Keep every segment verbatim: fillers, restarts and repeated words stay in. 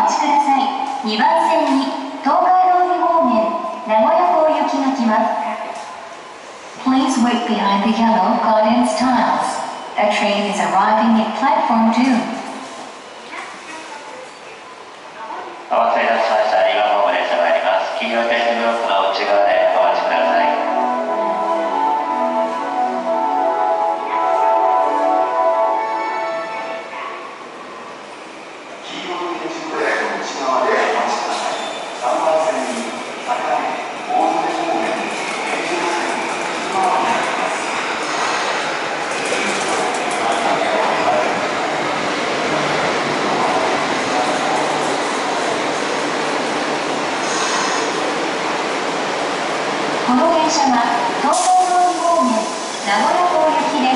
待ちください。にばん線に東海道に方面名古屋港行きが来ます。Please wait behind the yellow guidance tiles. A train is arriving at platform two. お待たせいたしました。にばんホーム列車参ります。黄色い点字ブロックの内側でお待ちください。 この電車は東海道に方面名古屋港行きです。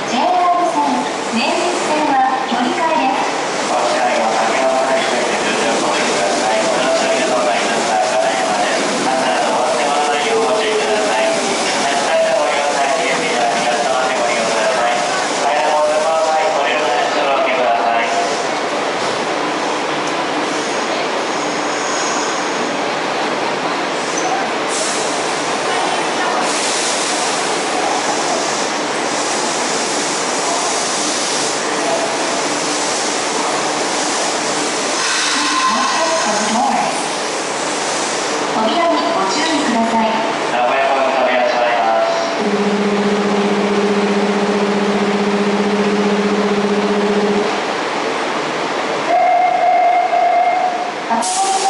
ジェイアール 線、名実線は乗り換えです。 ご支配をかけ直さないで順序をご利用ください。ご乗車ありがとうございました。金山です。朝などお忘れ物ないようご注意ください。発車したご利用されている皆さん、東様でご利用ください。階段をお過ごしください。ご利用の列車をお受けください。 扉にご注意ください。 名古屋港に飛び出しまいります。 発車